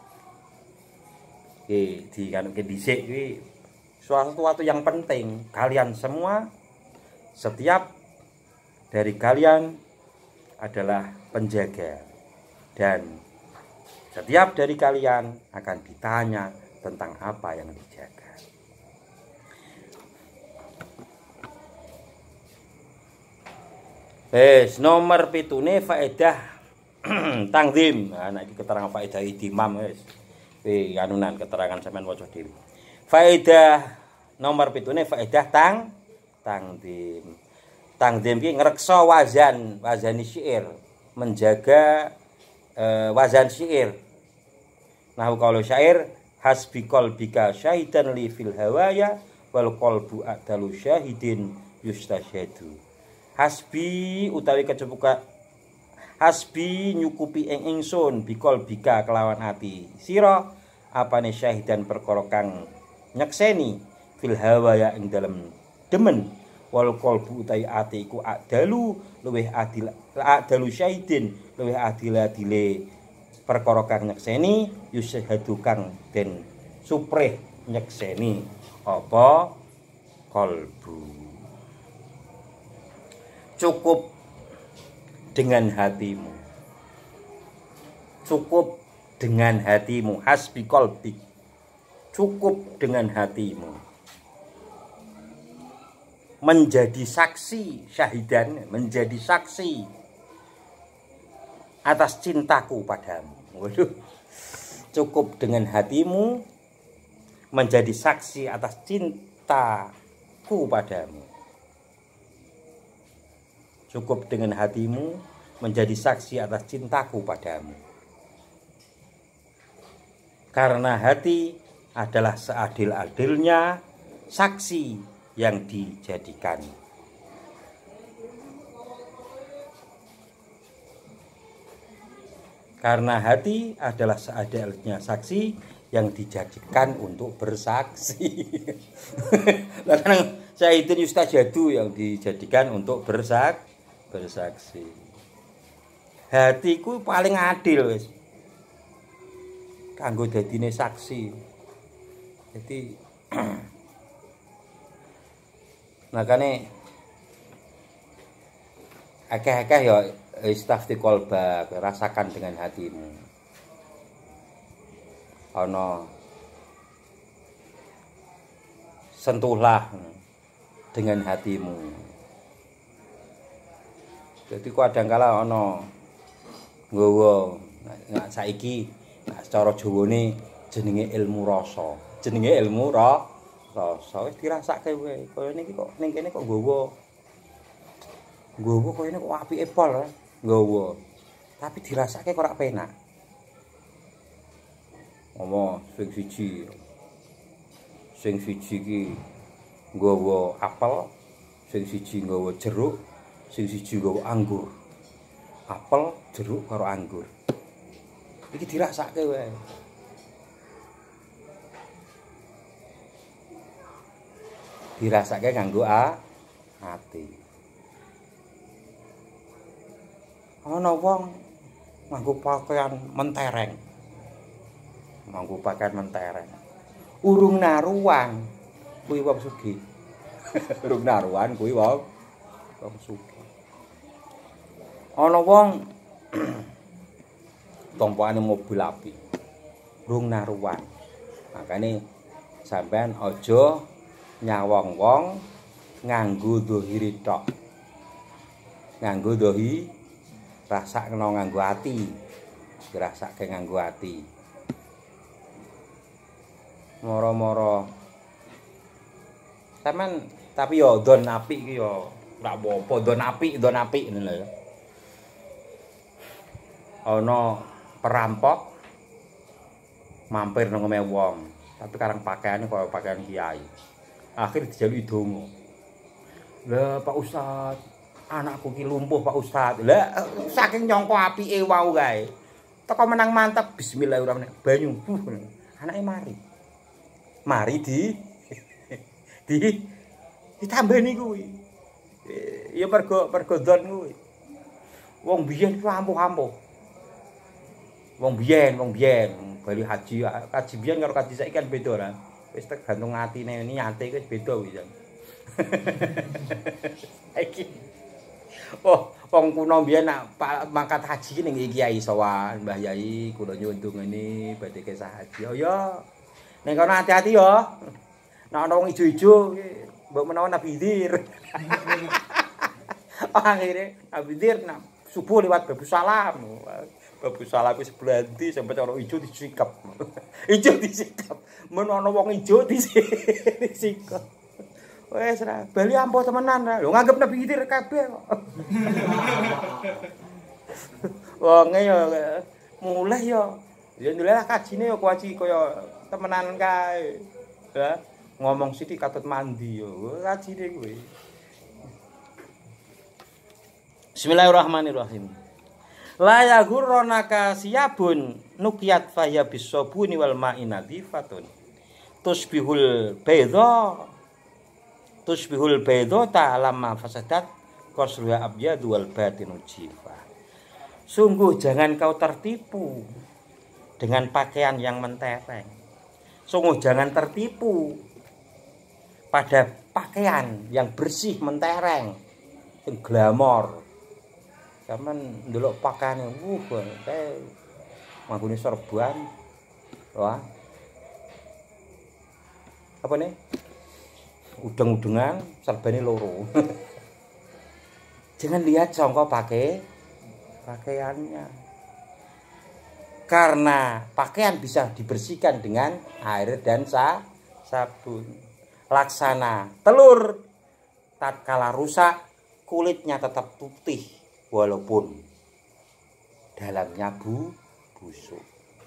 Dikanuke dhisik kuwi sesuatu yang penting. Kalian semua, setiap dari kalian adalah penjaga dan setiap dari kalian akan ditanya tentang apa yang dijaga. Nomor 7 faedah tangzim. Nah iki keterangan faedah ihtimam wis. Anunan keterangan sampean waca dhewe. Faedah nomor 7 faedah tangzim. Tangzim iki ngreksa wazani syair, menjaga wazan syair. Nah kalau syair hasbi qalbika syahidan li fil hawaya wal qalbu adalu syahidin yustasyhadu. Hasbi utawi kecukupan hasbi nyukupi ing ingsun bikol bika kelawan ati sira apane syahidan perkara kang nyekseni fil hawaya ing dalem demen wal qalbu utawi ati iku adalu luweh adil adalu syahidin luweh adil-adile perkara kang nyekseni yusyhadu kang den suprih nyekseni apa qalbu. Cukup dengan hatimu. Cukup dengan hatimu. Hasbi qalbik. Cukup dengan hatimu. Menjadi saksi syahidan, menjadi saksi atas cintaku padamu. Waduh. Cukup dengan hatimu menjadi saksi atas cintaku padamu. Cukup dengan hatimu menjadi saksi atas cintaku padamu. Karena hati adalah seadil-adilnya saksi yang dijadikan. Karena hati adalah seadil-adilnya saksi yang dijadikan untuk bersaksi. Karena Sayyidin Yustajadu yang dijadikan untuk bersaksi. Hatiku paling adil wis. Kanggo dadine saksi. Jadi Makane akeh-akeh ya istafti kolba, rasakan dengan hatimu. Ana sentuhlah dengan hatimu. Jadi kadangkala ana nggawa saiki secara Jawane jenenge ilmu rasa. Jenenge ilmu rasa wis dirasake wae. Kaya niki kok ning kene kok nggawa kaya kok apike pol nggawa. Tapi dirasake kok ora penak. Ngomong sing siji iki nggawa apel, sing siji nggawa jeruk, sing siji nggawa anggur. Apel, jeruk karo anggur. Iki dirasake wae. Dirasake kanggo ati. Ana wong nganggo pakaian mentereng. Nganggo pakaian mentereng. Urung naruhan kuwi wong sugih. Urung naruhan kuwi wong sugih. Ana wong tompokane mobil apik. Urung naruhan. Makane sampean aja nyawang wong nganggo dhahire tok. Nganggo dhahi rasakno nganggo ati. Dirasake nganggo ati. Moro-moro. Sampeyan tapi ya don apik iki ya ora apa-apa, don apik ngono lho ya. Ana perampok mampir nang omahe wong, tapi karang pakaiane kaya pakaian kiai. Akhir dijaluki donga. Lah Pak Ustaz, anakku ki lumpuh Pak Ustaz. Lah saking nyangka apike wau kae. Teko menang mantep bismillahirrahmanirrahim. Banyu. Anake mari. Mari ditambani kuwi. Ya mergo don kuwi. Wong biyen ku ampuh-ampuh. Wong biyen bali haji biyen karo haji saiki kan beda ra. Wis tergantung atine niate wis beda kuwi. Iki. Oh, wong kuno biyen nak mangkat haji ning Kiai sowan, Mbah Yai kula nyuwun dongane badhe kesah haji. Oh ya. Ning kono hati-hati ya. Nek ana wong ijo-ijo mbok menawa Nabi Khidir. Akhire Nabi Khidir nak subuh lewat Babu Salam. Babu Salam wis blandi sampe cara ijo disikap. Ijo disikap. Men ana wong ijo disikap. Wes ra, bali ampuh temenan ra. Lho nganggep Nabi Khidir kabeh kok. Wonge ya mulih ya. Ya ndelah kajine ya kuwaci kaya temenan kae. Ya, ngomong sithik katut mandi yo. Kajine kuwi. Bismillahirrahmanirrahim. La yaghurranaka siyabun nuqiyat faya bisabuni wal ma'i nadhifatun. Tusbihul bayda ta'lamma fasadat qasruha abyadu wal batinu jifa. Sungguh jangan kau tertipu dengan pakaian yang mentereng. Sungguh jangan tertipu pada pakaian yang bersih mentereng, yang glamor. Sampeyan ndelok pakaiane, kae manggone serban. Wah. Apa nih? Udeng-udengan, serbane loro. Jangan lihat sangka pakaiannya. Karena pakaian bisa dibersihkan dengan air dan sabun. Laksana telur tatkala rusak kulitnya tetap putih walaupun dalamnya busuk.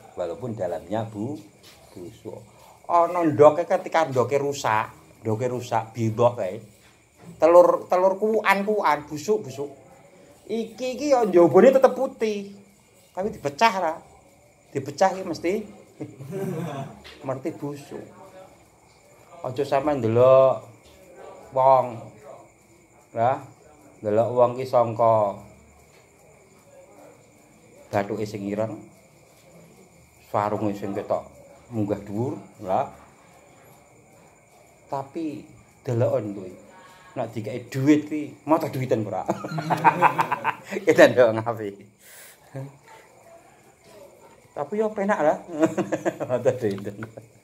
Ana ndoke ketika ndoke rusak bibok kae. Telur kuan busuk. Iki ya njobone tetep putih. Tapi dipecah ra. Dipecah iki mesti busuk. Aja sampean ndelok wong. Ya, ndelok wong ki sangka bathuke sing ireng. Sarunge sing ketok munggah dhuwur, lah. Tapi delokon kuwi. nek dikeki dhuwit kuwi moto duwiten ora. Kita ndok ngapi. Tapi yo penak lah. Moto duwiten.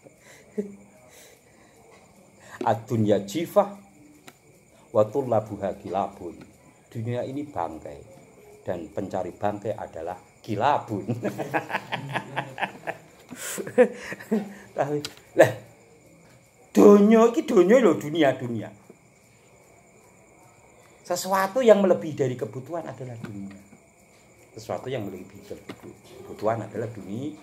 Ad-dunya jifah wa tullabuha kilabun. Dunia ini bangkai dan pencari bangkai adalah kilabun. Lah donya iki donya lho, dunia. Sesuatu yang melebihi dari kebutuhan adalah dunia. Sesuatu yang melebihi kebutuhan adalah dunia.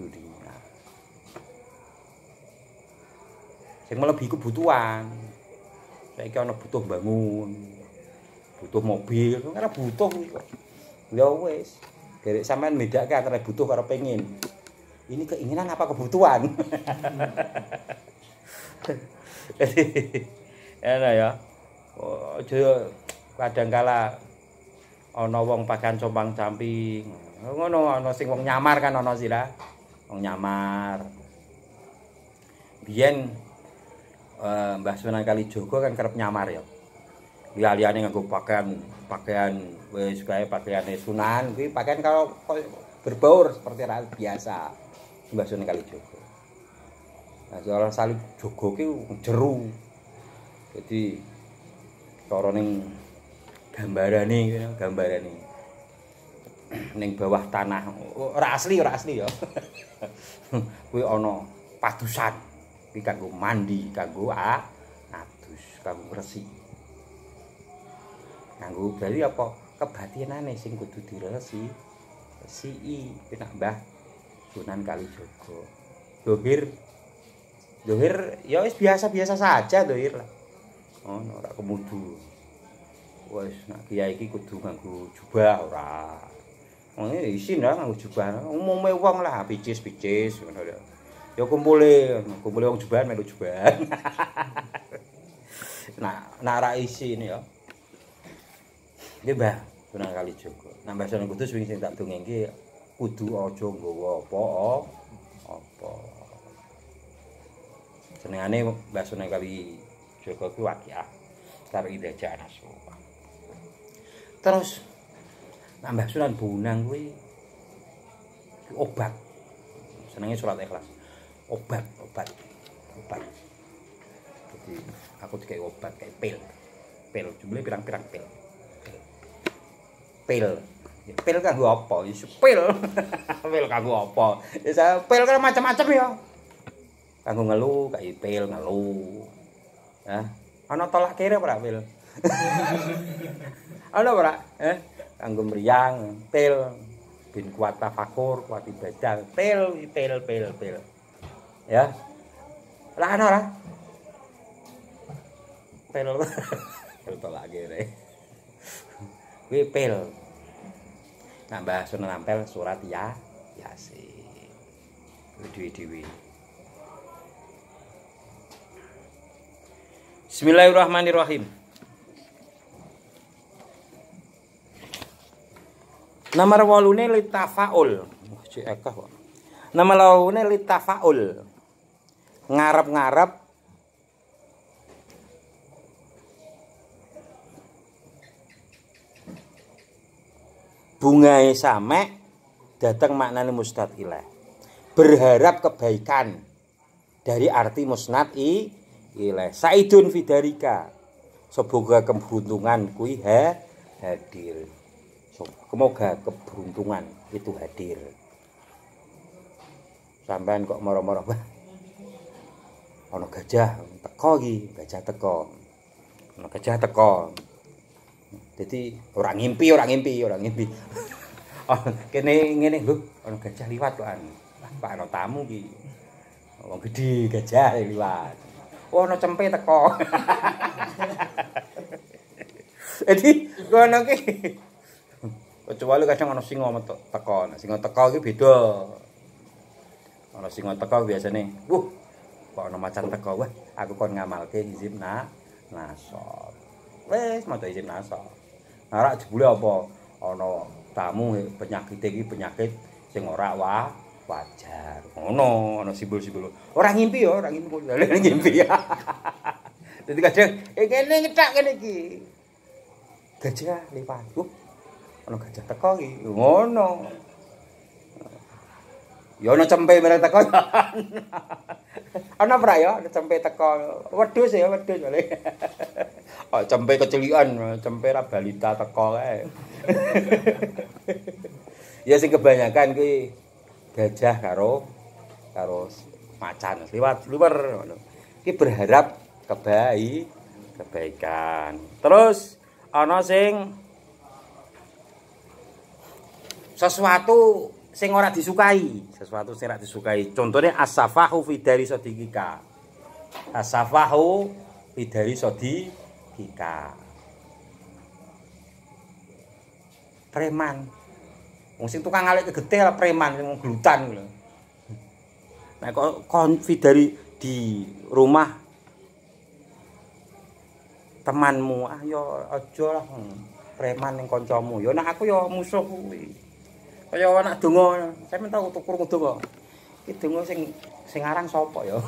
Yang melebihi kebutuhan. Saiki ana butuh bangun, butuh mobil, karena butuh kuwi kok. Ya wis, derek sampean medake antara butuh karo pengen. Ini keinginan apa kebutuhan? Enak ya. Aja kadangkala ana wong pakaian compang-camping. Ngono ana sing wong nyamar kan ana sih lah. Wong nyamar. Biyen Mbah Sunan Kalijaga kan kerep nyamar ya. Liyane nganggo pakaian wis gawe pakaiane Sunan kuwi pakaian kalau berbaur seperti rakyat biasa. Mbah Sunan Kalijaga. Nah, soal salib jogo ki jeru. Jadi cara ning gambarane ning bawah tanah. Ora asli ya. Kuwi ana padusan. Kuwi kanggo mandi, kanggo adus, kanggo resik. Kanggo bali apa kebatinane sing kudu diresi. Resiki penak Mbah Sunan Kalijaga. Dohir ya wis biasa-biasa saja dohir lah. Ono ora kemudu. Wis nek kiai iki kudu nganggo jubah ora. Wong isin lah nganggo jubah. Umume wong lah picis-picis ngono lho. Ya kumpule wong jubahan melu jubahan. Nah ra isin ya. Nggih Mbah Sunan Kalijaga. Nah Mbah Sunan Kudus wingi sing tak dongengke kudu aja nggawa apa. Senengane Mbah Sunan Kalijaga kuwi waqiah karo Ida Janasuwa. Terus Mbah Sunan Bonang kuwi obat. Senenge surat Ikhlas. Obat. Jadi aku dikai obat kayak pil. Jumlahnya pirang-pirang pil. Pil kanggo apa? Ya pil. Pil kanggo apa? Ya pil kan macam-macam ya. Kanggo ngelu kayak pil ngelu. Ya, ana tolak kere ora pil? Ana ora? Kanggo mriyang, pil bin kuat tafakur, kuat ibadah, pil. Ya. Lah ana ora? Pil. Pil tolak kere. Kuwi pil. Nah Mbah Sunan Ampel surat Yasin. Dewi-dewi. Bismillahirrahmanirrahim. Nama rawalune litafaul. Cek akeh kok. Nama rawalune litafaul. Ngarep-ngarep bungae samek datang maknane musnad ilaih. Berharap kebaikan dari arti musnad ilaih. Saidun fidarika. Semoga keberuntungan kuwi hadir. Semoga keberuntungan itu hadir. Sampean kok moro-moro ana gajah teko iki, gajah teko. Ana gajah teko. Jadi orang ngimpi. Oh, kene ngene lho, ana gajah liwat kok an. Pak ana tamu iki. Wong gedhe gajah liwat. Oh, ana cempe teko. Jadi ngono ki. Kecuali kadang ana singa teko. Nek singa teko iki beda. Ana singa teko biasane, kok ana macan teko, wah aku kon ngamalke hizib nasab. Wes maca hizib nasab. Nah, rak jebule apa? Ana tamu penyakit iki penyakit sing ora wajar. Ana simbol-simbol. Ora ngimpi ya, ora ngimpi. Dadi kadang kene ngethak kene iki. Gajah liwat. Ana gajah teko iki. Ngono. Ya ana cempe bareng teko. Ana pra ya, ada cempe teko. Wedhus ya, wedhus balik. Oh, cempe kecilikan, cempe ra balita teko kae. Ya sing kebanyakan kuwi gajah karo macan liwat luwer ngono. Iki berharap kebaikan. Terus ana sing sesuatu sing ora disukai, Contohnya as-safahu fi dari sodikika. As-safahu fi dari sodikika. Preman. Wong sing tukang ngalih kegete lah preman sing glutan lho. Nek kok konfidari di rumah temanmu, yo aja lah preman ning kancamu. Yo nek aku yo musuh kuwi. Kaya anak donga, saya minta krungu donga. Iki donga sing aran sapa ya?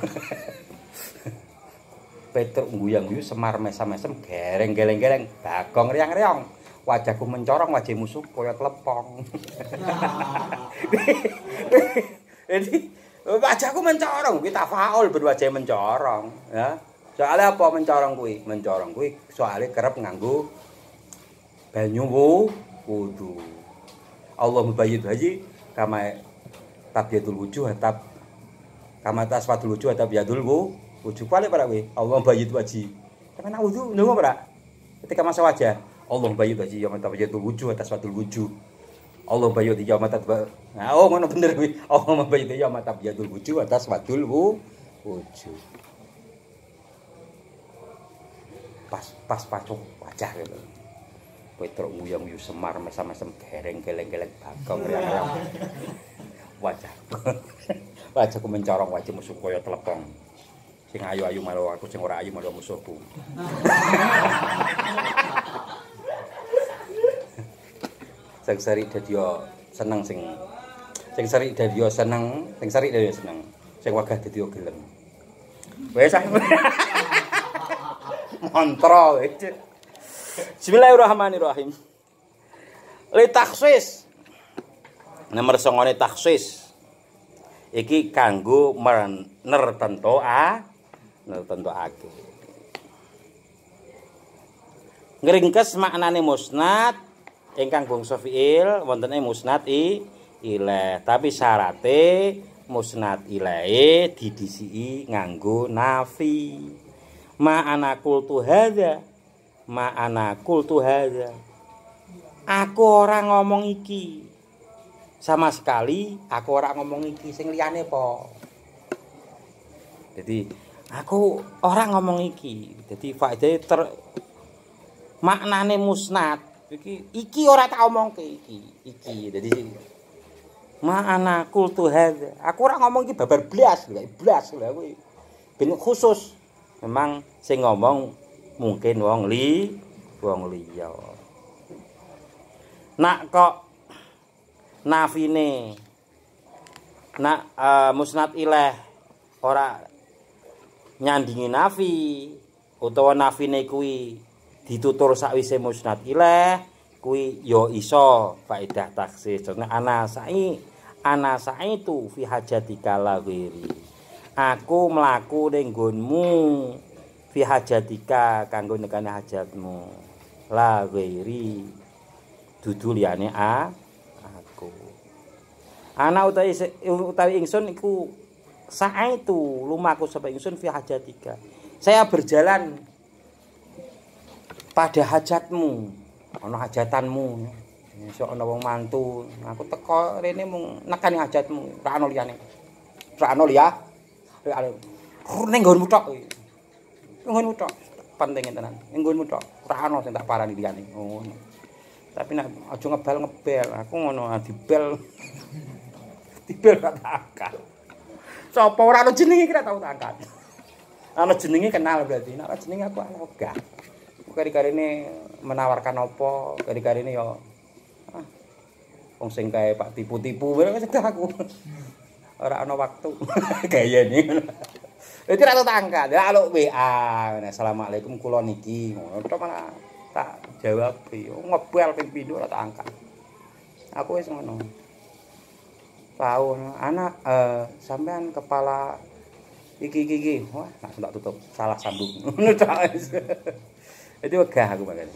Petruk guyang-guyu Semar mesam-mesem gereng geleng-geleng, Bagong riang-riang. Wajahku mencorong, wajah musuh kaya telepong. Jadi wajahku mencorong, kuwi tafaul berwajah mencorong, ya. Soalnya apa mencorong kuwi? Mencorong kuwi soalnya kerep nganggo banyu wudu. Allah mubayyid haji kama tabiyatul wujuh kama taswadul wujuh tabiyatul wujuh pale para kuwi. Allah mubayyid haji. Tapi nek wudu ndonga ora? Ketika masa wajah Allah mubayyid haji ya tabiyatul wujuh taswadul wujuh. Allah mubayyid ya tabiyatul. Nah, oh ngono bener kuwi. Allah mubayyid ya tabiyatul wujuh taswadul wujuh. Pas pacuk wajah gitu. Petruk nguyang-nguyang Semar mesam-mesem gereng geleng-geleng Bagong riang-riang. Wajahku mencorong, wajah musuh kaya telepong. Sing ayu-ayu malu aku, sing ora ayu malu musuhku. Sing sari dadi yo seneng sing sari dadi yo seneng, sing sari dadi yo seneng. Sing wagah dadi yo gelem. Wes ah. Mantra wis. Bismillahirrahmanirrahim. Li takhsis. Nomor 9 takhsis. Iki kanggo nertentoake. Ngringkes maknane musnad ingkang bangsa fiil wonten ing musnad ilaih. Tapi syarate musnad ilaih didhisiki nganggo nafi. Ma'ana qultu hadza. Aku ora ngomong iki. Sama sekali aku ora ngomong iki, sing liyane po. Jadi aku ora ngomong iki. Jadi faedahe maknane musnad iki ora tak omongke iki. Jadi ma'ana qultu hadza. Aku ora ngomong iki babar blas lho kuwi. Ben khusus. Memang sing ngomong mungkin wong liya. Nak kok nafine musnad ilaih ora nyandingi nafi utawa nafine kuwi ditutur sakwise musnad ilaih kuwi ya iso faedah taksis. Contohnya ana sa'i tu fi hajatika la ghairi. Aku mlaku ning nggonmu fi hajatika kanggo nekane hajatmu la ghairi dudu liyane aku. Ana utawi ingsun iku sa'aitu lumaku sapa ingsun fi hajatika. Saya berjalan pada hajatmu, ana hajatanmu. Iso ana wong mantu, aku teko rene mung nekani hajatmu, ora ana liyane. Ora ana liya. Ning nggonmu tok kuwi. Nggonmu tok. Penting tenan. Nggonmu tok. Ora ana sing tak parani liyane. Ngono. Tapi nek aja ngebel. Aku ngono dibel. Dibel tak angkat. Sapa ora ana jenenge kira tau tak angkat. Ana jenenge kenal berarti. Nek jenenge aku ogah. Kari-karine menawarkan apa, kari-karine ya wong sing kae Pak tipu-tipu wis aku. Ora ana waktu gayane. Itu ra tak angkat. Ya aluk WA. Assalamualaikum kula niki. Ngono tok malah tak jawab. Ngebel ping pindho ora tak angkat. Aku wis ngono. Tahu anak sampean kepala iki. Wah, langsung tak tutup. Salah sambung. Ngono tok. Itu wegah aku makane.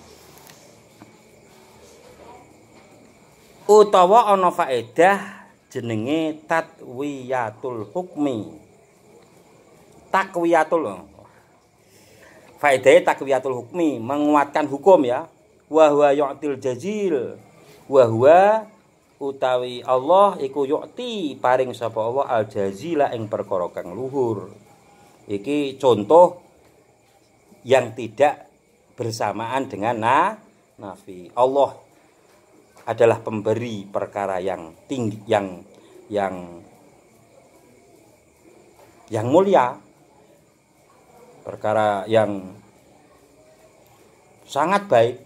Utawa ana faedah jenenge tatwiyatul hukmi. Takwiyatul faedahe takwiyatul hukmi, menguatkan hukum ya. Wa huwa yu'til jazil. Wa huwa utawi Allah iku yu'ti paring sapa Allah al jazila ing perkara kang luhur. Iki contoh yang tidak bersamaan dengan nafi. Allah adalah pemberi perkara yang tinggi, yang mulia, perkara yang sangat baik.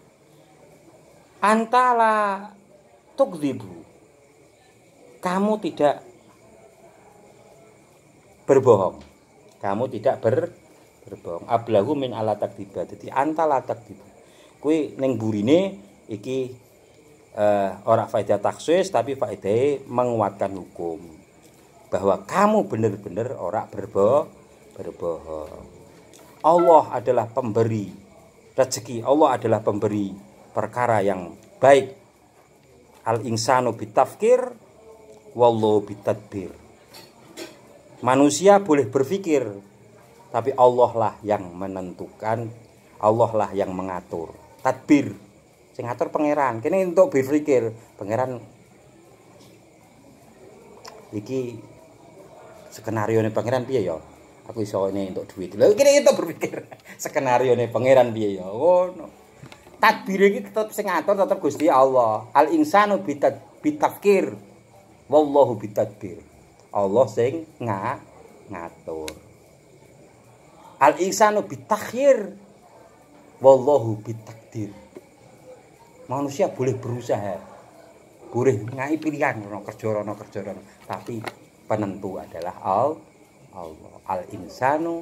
Antala tukdzibu, kamu tidak berbohong, kamu tidak berbohong. Ablahu min ala takdiba, jadi antala takdibu. Kui neng burine iki ora faedah taksis tapi faedah menguatkan hukum bahwa kamu benar-benar ora berbohong. Allah adalah pemberi rezeki, Allah adalah pemberi perkara yang baik. Al insanu bitafkir wallahu bitadbir. Manusia boleh berpikir tapi Allah lah yang menentukan, Allah lah yang mengatur. Tadbir sing ngatur pangeran. Kene untuk berpikir, pangeran iki skenarione pangeran piye ya? Aku iso ne entuk duit. Lha kene untuk berpikir, skenarione pangeran piye ya? Ngono. Tadbir iki tetep sing ngatur tetep Gusti Allah. Al insanu bitafkir wallahu bitadbir. Allah sing ngatur. Al insanu bitakhir wallahu bitakdir. Manusia boleh berusaha, boleh ngai pilihan, rono kerja, tapi penentu adalah Allah. Al insanu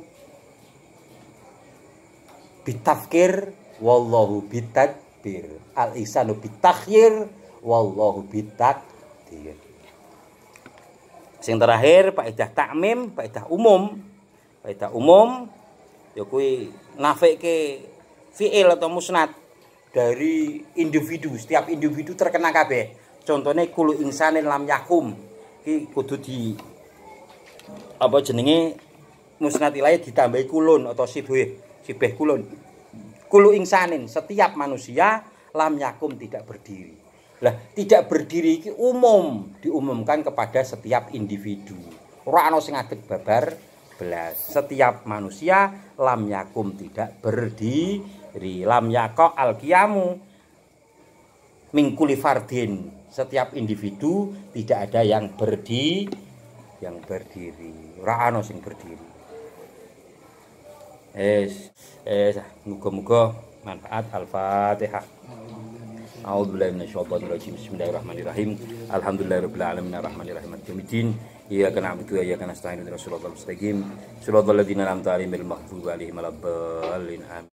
bitafkir wallahu bitadbir. Al insanu bitakhir wallahu bitadbir. Sing terakhir faedah takmim, faedah umum. Faedah umum ya kuwi nafike fi'il atau musnad dari individu, setiap individu terkena kabeh. Contohnya kulu insanin lam yakum. Iki kudu di apa jenenge musnad ilahi ditambahi kulun atau sibeh kulun. Kulu insanin, setiap manusia lam yakum tidak berdiri. Lah, tidak berdiri iki umum, diumumkan kepada setiap individu. Ora ana sing ngadeg babar belas. Setiap manusia lam yakum tidak berdiri. Lam yaqo al qiyamu mingkuli fardin. Setiap individu tidak ada yang berdiri. Ora ana sing berdiri. Muga-muga manfaat. Al-Fatihah. A'udzubillahi minasyaitonir rajim. Bismillahirrahmanirrahim. Alhamdulillahirabbil alamin arrahmanirrahim maliki yaumiddin. Iyyaka na'budu wa iyyaka nasta'in ihdinas siratal mustaqim. Shiratal ladzina an'amta 'alaihim ghairil maghdubi 'alaihim waladdallin.